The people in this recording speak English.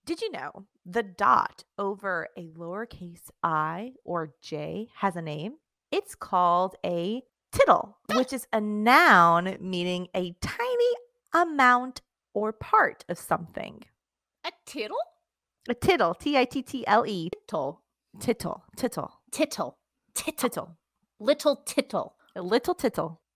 Did you know the dot over a lowercase I or J has a name? It's called a tittle, which is a noun meaning a tiny amount or part of something. A tittle? A tittle, Tittle. Tittle. Tittle, tittle, Tittle. Tittle. tittle. Little tittle. A little tittle.